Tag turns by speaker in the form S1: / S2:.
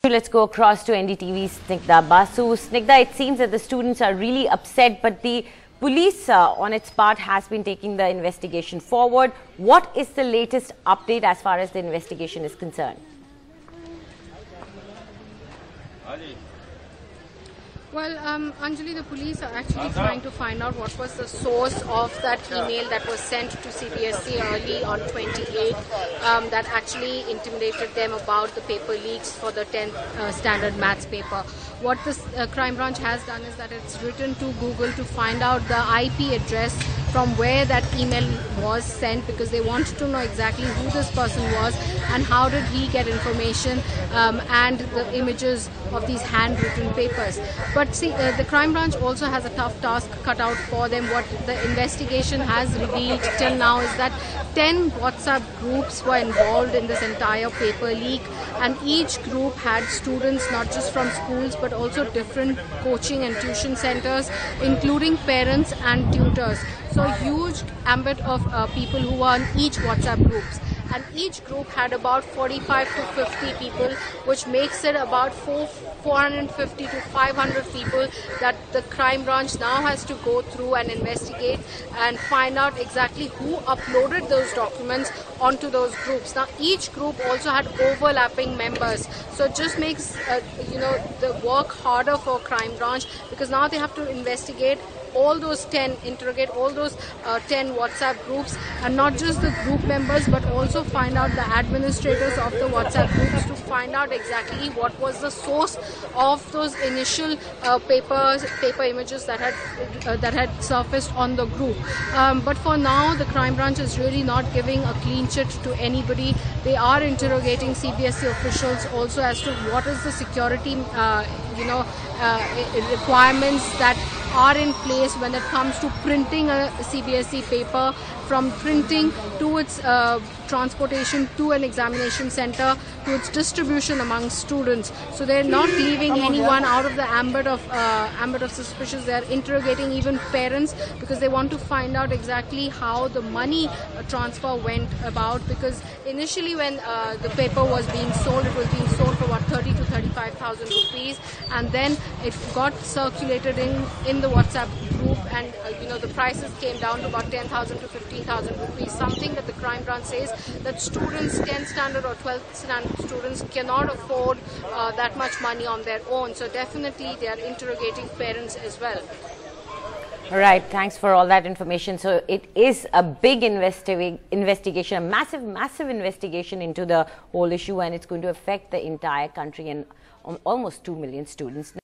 S1: Let's go across to NDTV's Snigdha Basu. Snigdha, it seems that the students are really upset, but the police on its part has been taking the investigation forward. What is the latest update as far as the investigation is concerned?
S2: Well, Anjali, the police are actually trying to find out what was the source of that email that was sent to CBSE early on 28th that actually intimidated them about the paper leaks for the 10th standard maths paper. What this crime branch has done is that it's written to Google to find out the IP address from where that email was sent, because they wanted to know exactly who this person was and how did he get information and the images of these handwritten papers. But see, the crime branch also has a tough task cut out for them. What the investigation has revealed till now is that 10 WhatsApp groups were involved in this entire paper leak, and each group had students not just from schools but also different coaching and tuition centers, including parents and tutors. So a huge ambit of people who were on each WhatsApp groups. And each group had about 45 to 50 people, which makes it about 450 to 500 people that the crime branch now has to go through and investigate and find out exactly who uploaded those documents onto those groups. Now, each group also had overlapping members, so it just makes the work harder for crime branch, because now they have to investigate all those 10, interrogate all those 10 WhatsApp groups, and not just the group members but also find out the administrators of the WhatsApp groups to find out exactly what was the source of those initial paper images that had surfaced on the group. But for now, the crime branch is really not giving a clean chit to anybody. They are interrogating CBSE officials also as to what is the security requirements that are in place when it comes to printing a CBSE paper, from printing to its transportation to an examination center to its distribution among students. So they're not leaving anyone out of the ambit of suspicious. They're interrogating even parents, because they want to find out exactly how the money transfer went about, because initially when the paper was being sold, it was being sold for about 30 to 35,000 rupees, and then it got circulated in the WhatsApp group, and the prices came down to about 10,000 to 15,000 rupees, something that the crime branch says that students, 10th standard or 12th standard students, cannot afford that much money on their own. So definitely they are interrogating parents as well.
S1: All right, thanks for all that information. So it is a big investigation, a massive investigation into the whole issue, and it's going to affect the entire country and almost 2 million students.